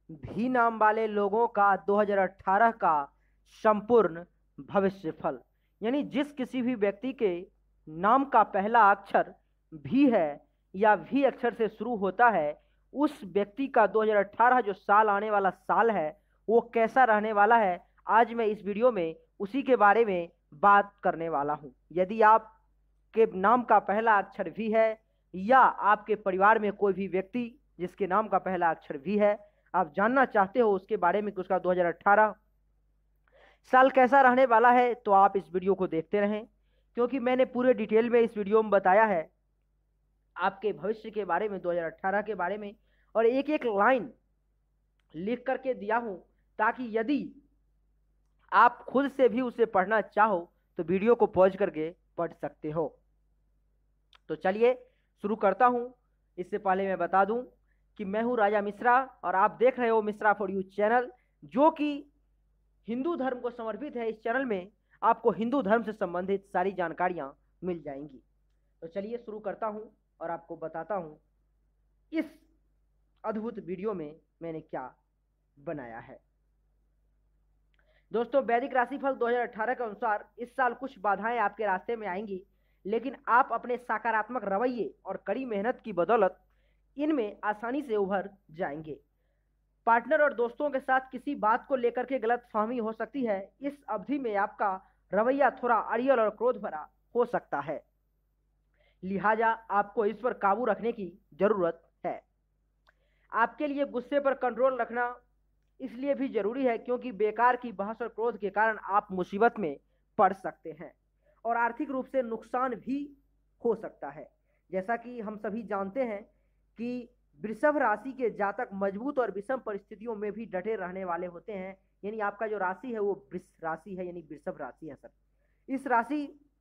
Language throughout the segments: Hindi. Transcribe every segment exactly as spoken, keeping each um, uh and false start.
भी नाम वाले लोगों का दो हज़ार अठारह का संपूर्ण भविष्यफल, यानी जिस किसी भी व्यक्ति के नाम का पहला अक्षर भी है या भी अक्षर से शुरू होता है, उस व्यक्ति का दो हज़ार अठारह जो साल आने वाला साल है वो कैसा रहने वाला है, आज मैं इस वीडियो में उसी के बारे में बात करने वाला हूं। यदि आप के नाम का पहला अक्षर भी है या आपके परिवार में कोई भी व्यक्ति जिसके नाम का पहला अक्षर भी है, आप जानना चाहते हो उसके बारे में कि उसका दो हज़ार अठारह साल कैसा रहने वाला है, तो आप इस वीडियो को देखते रहें, क्योंकि मैंने पूरे डिटेल में इस वीडियो में बताया है आपके भविष्य के बारे में, दो हज़ार अठारह के बारे में, और एक एक लाइन लिख करके दिया हूं ताकि यदि आप खुद से भी उसे पढ़ना चाहो तो वीडियो को पॉज करके पढ़ सकते हो। तो चलिए शुरू करता हूं। इससे पहले मैं बता दूं कि मैं हूं राजा मिश्रा और आप देख रहे हो मिश्रा फॉर यू चैनल, जो कि हिंदू धर्म को समर्पित है। इस चैनल में आपको हिंदू धर्म से संबंधित सारी जानकारियां मिल जाएंगी। तो चलिए शुरू करता हूं और आपको बताता हूं इस अद्भुत वीडियो में मैंने क्या बनाया है। दोस्तों, वैदिक राशिफल दो हज़ार अठारह के अनुसार इस साल कुछ बाधाएं आपके रास्ते में आएंगी, लेकिन आप अपने सकारात्मक रवैये और कड़ी मेहनत की बदौलत इनमें आसानी से उभर जाएंगे। पार्टनर और दोस्तों के साथ किसी बात को लेकर के गलतफहमी हो सकती है। इस अवधि में आपका रवैया थोड़ा अड़ियल और क्रोध भरा हो सकता है, लिहाजा आपको इस पर काबू रखने की जरूरत है। आपके लिए गुस्से पर कंट्रोल रखना इसलिए भी जरूरी है क्योंकि बेकार की बहस और क्रोध के कारण आप मुसीबत में पड़ सकते हैं और आर्थिक रूप से नुकसान भी हो सकता है। जैसा कि हम सभी जानते हैं कि वृषभ राशि के जातक मजबूत और विषम परिस्थितियों में भी डटे रहने वाले होते हैं, यानी आपका जो राशि है वो वृष राशि है, यानी वृषभ राशि है सर। इस राशि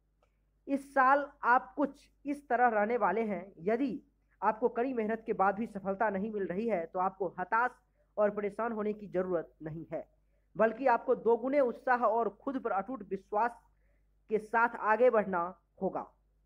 इस साल आप कुछ इस तरह रहने वाले हैं। यदि आपको कड़ी मेहनत के बाद भी सफलता नहीं मिल रही है तो आपको हताश और परेशान होने की जरूरत नहीं है, बल्कि आपको दोगुने उत्साह और खुद पर अटूट विश्वास के साथ आगे बढ़ना होगा।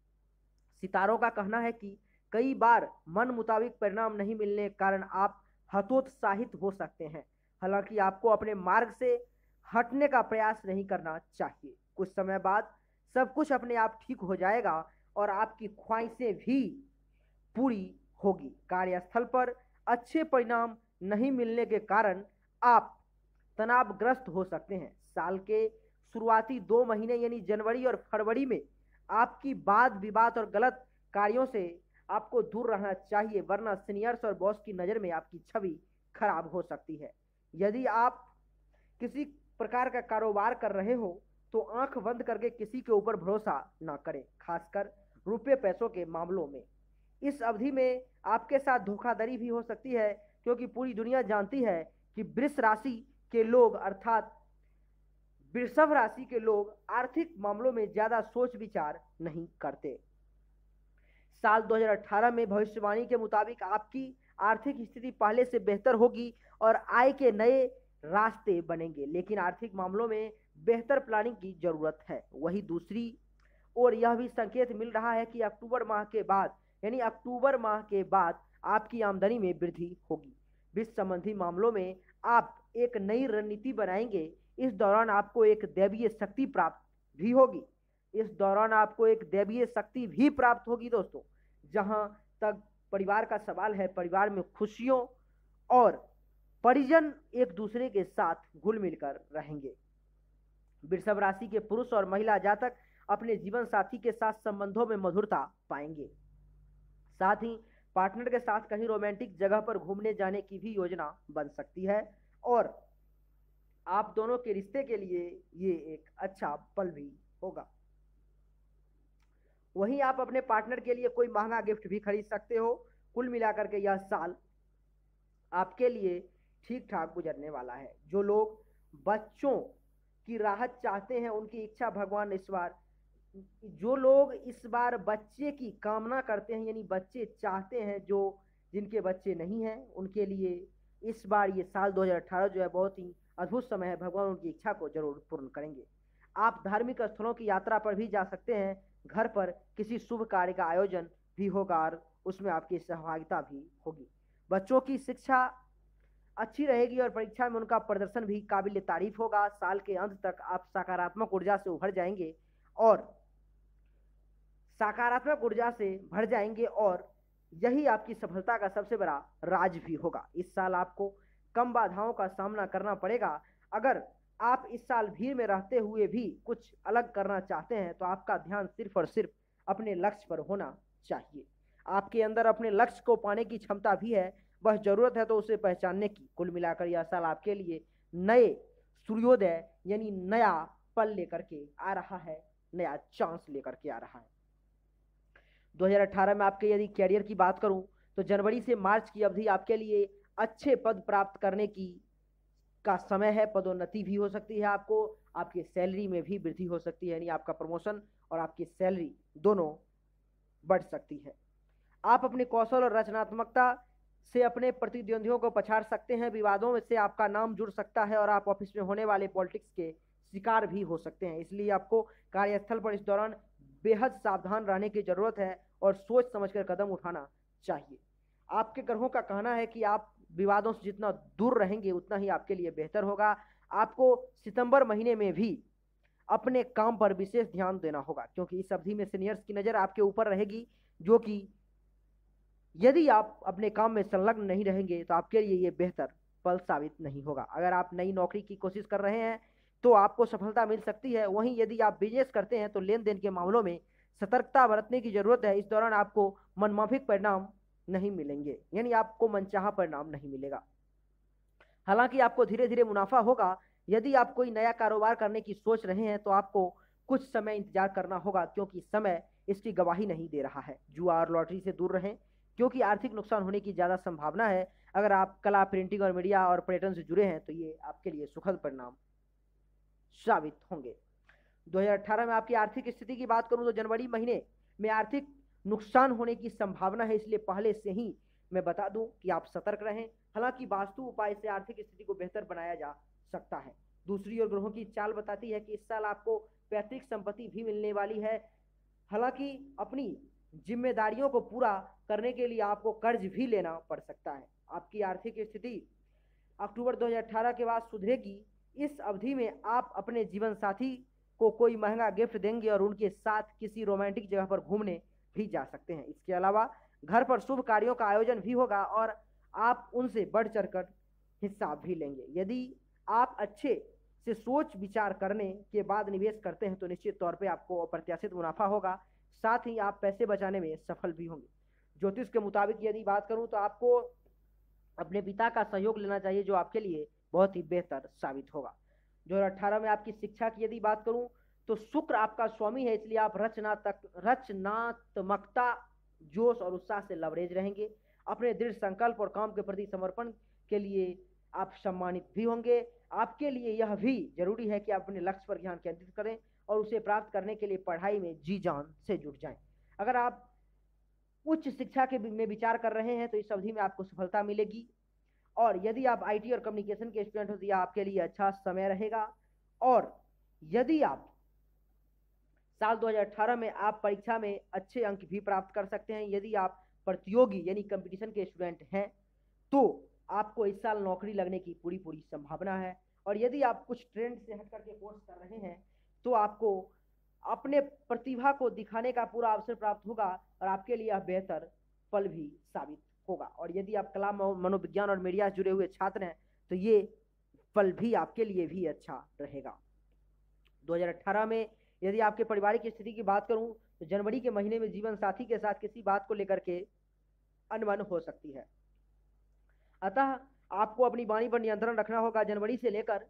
सितारों का कहना है कि कई बार मन मुताबिक परिणाम नहीं मिलने के कारण आप हतोत्साहित हो सकते हैं। हालांकि आपको अपने मार्ग से हटने का प्रयास नहीं करना चाहिए। कुछ समय बाद सब कुछ अपने आप ठीक हो जाएगा और आपकी ख्वाहिशें भी पूरी होगी। कार्यस्थल पर अच्छे परिणाम नहीं मिलने के कारण आप तनावग्रस्त हो सकते हैं। साल के शुरुआती दो महीने यानी जनवरी और फरवरी में आपकी वाद विवाद और गलत कार्यों से आपको दूर रहना चाहिए, वरना सीनियर्स और बॉस की नज़र में आपकी छवि खराब हो सकती है। यदि आप किसी प्रकार का कारोबार कर रहे हो तो आंख बंद करके किसी के ऊपर भरोसा ना करें, खासकर रुपये पैसों के मामलों में। इस अवधि में आपके साथ धोखाधड़ी भी हो सकती है, क्योंकि पूरी दुनिया जानती है कि वृष राशि के लोग अर्थात वृषभ राशि के लोग आर्थिक मामलों में ज्यादा सोच विचार नहीं करते। साल दो हज़ार अठारह में भविष्यवाणी के मुताबिक आपकी आर्थिक स्थिति पहले से बेहतर होगी और आय के नए रास्ते बनेंगे, लेकिन आर्थिक मामलों में बेहतर प्लानिंग की जरूरत है। वहीं दूसरी ओर यह भी संकेत मिल रहा है कि अक्टूबर माह के बाद यानी अक्टूबर माह के बाद आपकी आमदनी में वृद्धि होगी। वित्त संबंधी मामलों में आप एक नई रणनीति बनाएंगे। इस दौरान आपको एक दैवीय शक्ति प्राप्त भी होगी इस दौरान आपको एक दैवीय शक्ति भी प्राप्त होगी दोस्तों। जहां तक परिवार का सवाल है, परिवार में खुशियों और परिजन एक दूसरे के साथ घुल मिलकर रहेंगे। वृषभ राशि के पुरुष और महिला जातक अपने जीवन साथी के साथ संबंधों में मधुरता पाएंगे। साथ ही पार्टनर के साथ कहीं रोमांटिक जगह पर घूमने जाने की भी योजना बन सकती है और आप दोनों के रिश्ते के लिए ये एक अच्छा पल भी होगा। वहीं आप अपने पार्टनर के लिए कोई महंगा गिफ्ट भी खरीद सकते हो। कुल मिलाकर के यह साल आपके लिए ठीक ठाक गुजरने वाला है। जो लोग बच्चों की राहत चाहते हैं उनकी इच्छा भगवान इस बार जो लोग इस बार बच्चे की कामना करते हैं यानी बच्चे चाहते हैं, जो जिनके बच्चे नहीं हैं उनके लिए इस बार ये साल दो हज़ार अठारह जो है बहुत ही अद्भुत समय है। भगवान उनकी इच्छा को जरूर पूर्ण करेंगे। आप धार्मिक स्थलों की यात्रा पर भी जा सकते हैं। घर पर किसी शुभ कार्य का आयोजन भी होगा और उसमें आपकी सहभागिता भी होगी। बच्चों की शिक्षा अच्छी रहेगी और परीक्षा में उनका प्रदर्शन भी काबिल तारीफ होगा। साल के अंत तक आप सकारात्मक ऊर्जा से उभर जाएंगे और सकारात्मक ऊर्जा से भर जाएंगे और यही आपकी सफलता का सबसे बड़ा राज भी होगा। इस साल आपको कम बाधाओं का सामना करना पड़ेगा। अगर आप इस साल भीड़ में रहते हुए भी कुछ अलग करना चाहते हैं तो आपका ध्यान सिर्फ और सिर्फ अपने लक्ष्य पर होना चाहिए। आपके अंदर अपने लक्ष्य को पाने की क्षमता भी है, बस जरूरत है तो उसे पहचानने की। कुल मिलाकर यह साल आपके लिए नए सूर्योदय यानी नया पल लेकर के आ रहा है, नया चांस लेकर के आ रहा है। दो हज़ार अठारह में आपके यदि कैरियर की बात करूं तो जनवरी से मार्च की अवधि आपके लिए अच्छे पद प्राप्त करने की का समय है। पदोन्नति भी हो सकती है, आपको आपकी सैलरी में भी वृद्धि हो सकती है, यानी आपका प्रमोशन और आपकी सैलरी दोनों बढ़ सकती है। आप अपने कौशल और रचनात्मकता से अपने प्रतिद्वंदियों को पछाड़ सकते हैं। विवादों में से आपका नाम जुड़ सकता है और आप ऑफिस में होने वाले पॉलिटिक्स के शिकार भी हो सकते हैं। इसलिए आपको कार्यस्थल पर इस दौरान बेहद सावधान रहने की जरूरत है और सोच समझकर कदम उठाना चाहिए। आपके ग्रहों का कहना है कि आप विवादों से जितना दूर रहेंगे उतना ही आपके लिए बेहतर होगा। आपको सितंबर महीने में भी अपने काम पर विशेष ध्यान देना होगा, क्योंकि इस अवधि में सीनियर्स की नज़र आपके ऊपर रहेगी, जो कि यदि आप अपने काम में संलग्न नहीं रहेंगे तो आपके लिए ये बेहतर पल साबित नहीं होगा। अगर आप नई नौकरी की कोशिश कर रहे हैं तो आपको सफलता मिल सकती है। वहीं यदि आप बिजनेस करते हैं तो लेन देन के मामलों में सतर्कता बरतने की जरूरत है। इस दौरान आपको मनमाफिक परिणाम नहीं मिलेंगे, यानी आपको मनचाहा परिणाम नहीं मिलेगा। हालांकि आपको धीरे धीरे मुनाफा होगा। यदि आप कोई नया कारोबार करने की सोच रहे हैं तो आपको कुछ समय इंतजार करना होगा, क्योंकि समय इसकी गवाही नहीं दे रहा है। जुआ और लॉटरी से दूर रहें, क्योंकि आर्थिक नुकसान होने की ज़्यादा संभावना है। अगर आप कला, प्रिंटिंग और मीडिया और पर्यटन से जुड़े हैं तो ये आपके लिए सुखद परिणाम साबित होंगे। दो हज़ार अठारह में आपकी आर्थिक स्थिति की बात करूं तो जनवरी महीने में आर्थिक नुकसान होने की संभावना है, इसलिए पहले से ही मैं बता दूं कि आप सतर्क रहें। हालांकि वास्तु उपाय से आर्थिक स्थिति को बेहतर बनाया जा सकता है। दूसरी ओर ग्रहों की चाल बताती है कि इस साल आपको पैतृक संपत्ति भी मिलने वाली है। हालांकि अपनी जिम्मेदारियों को पूरा करने के लिए आपको कर्ज भी लेना पड़ सकता है। आपकी आर्थिक स्थिति अक्टूबर दो हज़ार अठारह के बाद सुधरेगी। इस अवधि में आप अपने जीवन साथी को कोई महंगा गिफ्ट देंगे और उनके साथ किसी रोमांटिक जगह पर घूमने भी जा सकते हैं। इसके अलावा घर पर शुभ कार्यों का आयोजन भी होगा और आप उनसे बढ़ चढ़कर हिस्सा भी लेंगे। यदि आप अच्छे से सोच विचार करने के बाद निवेश करते हैं तो निश्चित तौर पे आपको अप्रत्याशित मुनाफा होगा, साथ ही आप पैसे बचाने में सफल भी होंगे। ज्योतिष के मुताबिक यदि बात करूं तो आपको अपने पिता का सहयोग लेना चाहिए, जो आपके लिए बहुत ही बेहतर साबित होगा। दो हज़ार अठारह में आपकी शिक्षा की यदि बात करूं तो शुक्र आपका स्वामी है, इसलिए आप रचनात्मक रचनात्मकता, जोश और उत्साह से लबरेज रहेंगे। अपने दृढ़ संकल्प और काम के प्रति समर्पण के लिए आप सम्मानित भी होंगे। आपके लिए यह भी जरूरी है कि आप अपने लक्ष्य पर ध्यान केंद्रित करें और उसे प्राप्त करने के लिए पढ़ाई में जी जान से जुट जाएं। अगर आप उच्च शिक्षा के में विचार कर रहे हैं तो इस अवधि में आपको सफलता मिलेगी, और यदि आप आईटी और कम्युनिकेशन के स्टूडेंट हो तो यह आपके लिए अच्छा समय रहेगा। और यदि आप साल दो हज़ार अठारह में आप परीक्षा में अच्छे अंक भी प्राप्त कर सकते हैं। यदि आप प्रतियोगी यानी कंपटीशन के स्टूडेंट हैं तो आपको इस साल नौकरी लगने की पूरी पूरी संभावना है। और यदि आप कुछ ट्रेंड से हट करके कोर्स कर रहे हैं तो आपको अपने प्रतिभा को दिखाने का पूरा अवसर प्राप्त होगा और आपके लिए यह बेहतर पल भी साबित होगा। और यदि आप कला, मनोविज्ञान और मीडिया से जुड़े हुए छात्र हैं तो ये पल भी आपके लिए भी अच्छा रहेगा। दो हज़ार अठारह में यदि आपके पारिवारिक स्थिति की बात करूं तो जनवरी के महीने में जीवन साथी के साथ किसी बात को लेकर के अनबन हो सकती है, अतः आपको अपनी वाणी पर नियंत्रण रखना होगा। जनवरी से लेकर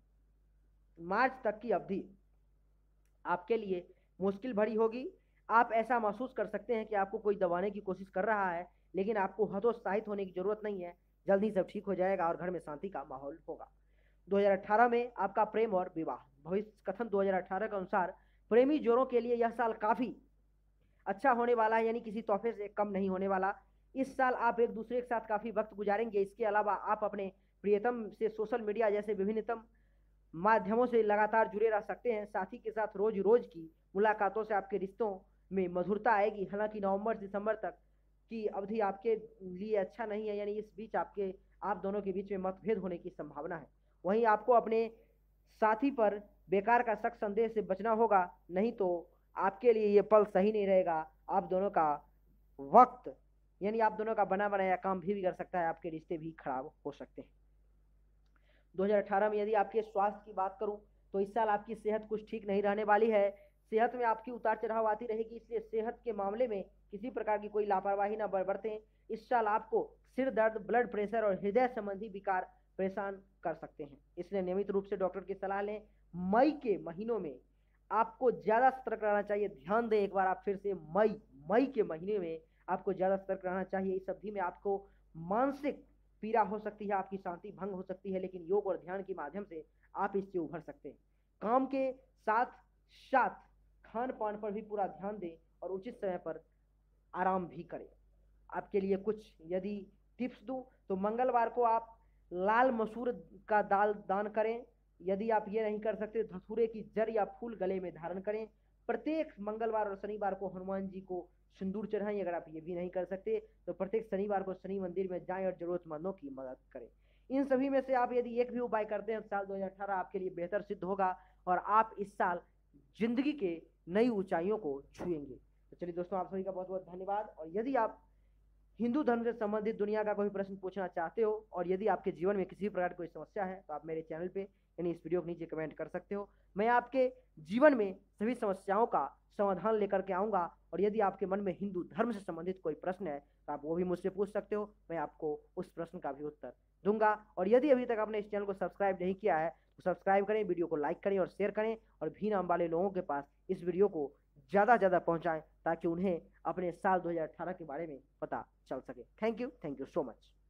मार्च तक की अवधि आपके लिए मुश्किल भरी होगी। आप ऐसा महसूस कर सकते हैं कि आपको कोई दबाने की कोशिश कर रहा है, लेकिन आपको हतोत्साहित होने की जरूरत नहीं है। जल्दी सब ठीक हो जाएगा और घर में शांति का माहौल होगा। दो हज़ार अठारह में आपका प्रेम और विवाह। भविष्य कथन दो हज़ार अठारह के अनुसार प्रेमी जोड़ों के लिए यह साल काफी अच्छा होने वाला है, यानी किसी तोहफे से कम नहीं होने वाला। इस साल आप एक दूसरे के साथ काफी वक्त गुजारेंगे। इसके अलावा आप अपने प्रियतम से सोशल मीडिया जैसे विभिन्नतम माध्यमों से लगातार जुड़े रह सकते हैं। साथी के साथ रोज रोज की मुलाकातों से आपके रिश्तों में मधुरता आएगी। हालांकि नवंबर दिसंबर तक की अवधि आपके लिए अच्छा नहीं है, यानी इस बीच आपके आप दोनों के बीच में मतभेद होने की संभावना है। वहीं आपको अपने साथी पर बेकार का शक संदेह से बचना होगा, नहीं तो आपके लिए ये पल सही नहीं रहेगा। आप दोनों का वक्त यानी आप दोनों का बना बनाया काम भी बिगड़ सकता है, आपके रिश्ते भी खराब हो सकते हैं। दो हज़ार अठारह में यदि आपके स्वास्थ्य की बात करूं तो इस साल आपकी सेहत कुछ ठीक नहीं रहने वाली है। सेहत में आपकी उतार चढ़ाव आती रहेगी, इसलिए सेहत के मामले में किसी प्रकार की कोई लापरवाही ना बरतें। इस साल आपको सिर दर्द, ब्लड प्रेशर और हृदय संबंधी विकार परेशान कर सकते हैं, इसलिए नियमित रूप से डॉक्टर की सलाह लें। मई के महीनों में आपको ज्यादा सतर्क रहना चाहिए। ध्यान दें एक बार आप फिर से, मई मई के महीने में आपको ज्यादा सतर्क रहना चाहिए। इस अवधि में आपको मानसिक पीड़ा हो सकती है, आपकी शांति भंग हो सकती है, लेकिन योग और ध्यान के माध्यम से आप इससे उभर सकते हैं। काम के साथ साथ खान पान पर भी पूरा ध्यान दें और उचित समय पर आराम भी करें। आपके लिए कुछ यदि टिप्स दूं तो मंगलवार को आप लाल मसूर का दाल दान करें। यदि आप ये नहीं कर सकते, धतूरे की जड़ या फूल गले में धारण करें। प्रत्येक मंगलवार और शनिवार को हनुमान जी को सिंदूर चढ़ाएं। अगर आप ये भी नहीं कर सकते तो प्रत्येक शनिवार को शनि मंदिर में जाएं और जरूरतमंदों की मदद करें। इन सभी में से आप यदि एक भी उपाय करते हैं तो साल दो हज़ार अठारह आपके लिए बेहतर सिद्ध होगा और आप इस साल जिंदगी के नई ऊंचाइयों को छुएंगे। तो चलिए दोस्तों, आप सभी का बहुत बहुत धन्यवाद। और यदि आप हिंदू धर्म से संबंधित दुनिया का कोई प्रश्न पूछना चाहते हो और यदि आपके जीवन में किसी भी प्रकार की कोई समस्या है तो आप मेरे चैनल पे यानी इस वीडियो के नीचे कमेंट कर सकते हो। मैं आपके जीवन में सभी समस्याओं का समाधान लेकर के आऊँगा। और यदि आपके मन में हिंदू धर्म से संबंधित कोई प्रश्न है तो आप वो भी मुझसे पूछ सकते हो, मैं आपको उस प्रश्न का भी उत्तर दूंगा। और यदि अभी तक आपने इस चैनल को सब्सक्राइब नहीं किया है तो सब्सक्राइब करें, वीडियो को लाइक करें और शेयर करें और भी नाम वाले लोगों के पास इस वीडियो को ज़्यादा ज़्यादा पहुंचाएं ताकि उन्हें अपने साल दो हज़ार अठारह के बारे में पता चल सके। Thank you thank you so much.